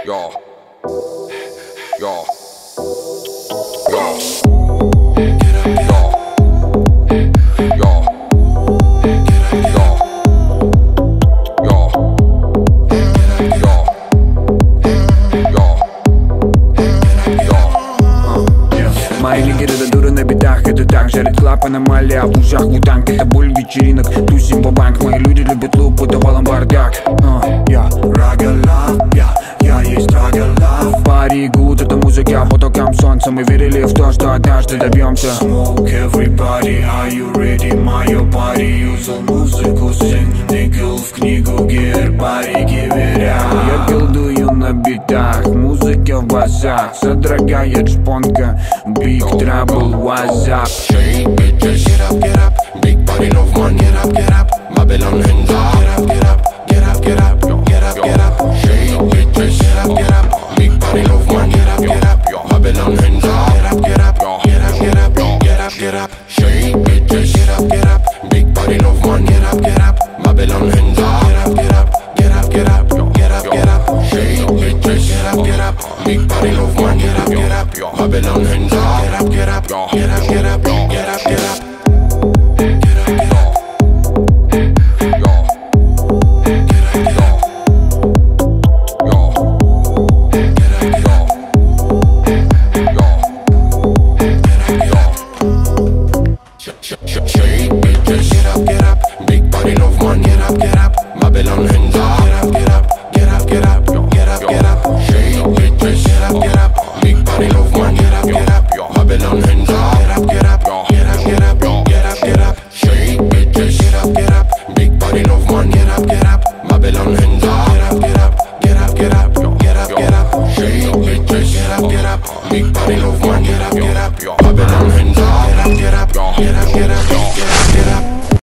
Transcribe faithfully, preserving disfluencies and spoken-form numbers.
Yo, yo, yo, Get up, get up, yo, yo, yo, yo, yo, yo. Мои лидеры до дуры на бедах, это так. Жарит хлап, аномалия, в ушах мутанг. Это боль вечеринок, тусим бабанк. Мои люди любят луп, это валом бардак. Я Rugger Love, я, я есть Rugger Love. Пари гуд, это музыка потокам солнца. Мы верили в то, что однажды добьемся. Smoke everybody, are you ready? Мое пари, юзал музыку, сын никл в книгу гербарий гиверя. Я билдую на битах, музыка в басах. Содрогает шпонка, Big Trouble, what's up? shake, bitches, get up, get up. Big body love man, get up, get up. Babylon hands up, get up, get up, get up, get up, get up, get up. Shake, bitches, get up, get up. Big body love man, get up, get up. Babylon hands up, get up, get up, get up, get up, get up, get up. Shake, bitches, get up, get up. Big body love man, get up, get up. Babylon hands up, get up, get up, get up, get up, get up. Shake, bitches, get up, get up. Big body love man, get up, get up. Babylon hands up, get up, get up, get up, get up, get up, get up. Shake, bitches, get up, get up. Big body love man, get up, get up. Babylon hands up, get up, get up, get up, get up, get up. Shake, bitches, get up, get up. Big body love man, get up, get up. Babylon hands up, get up, get up, get up, get up, get up. Shake, bitches, get up, get up. Big body love man, get up, get up. Babylon hands up, get up, get up, get up, get up, get up. Shake, bitches, get up, get up. Big body love man, get up, get up. Babylon hands up.